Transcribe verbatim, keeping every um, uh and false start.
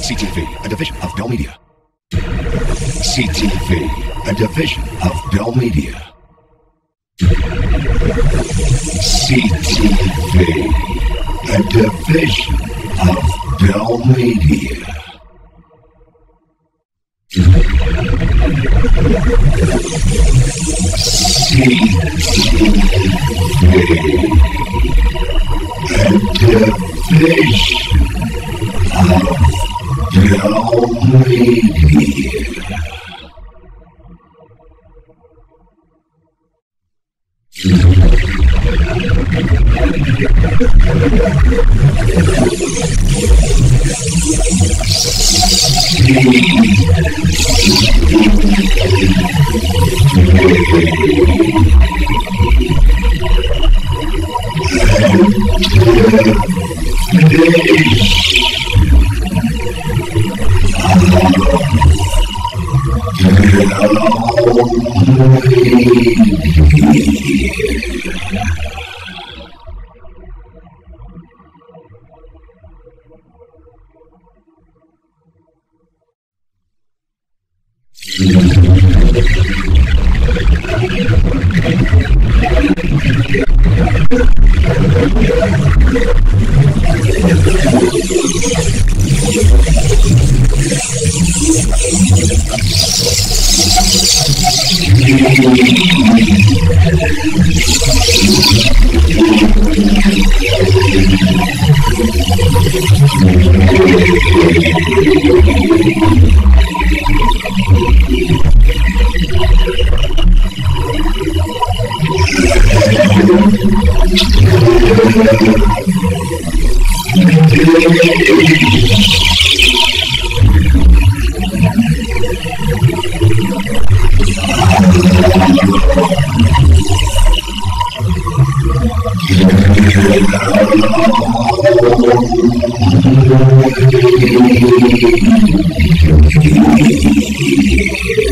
C T V, a division of Bell Media. C T V, a division of Bell Media. C T V, a division of Bell Media. C T V, a division of Bell Media. Thank you.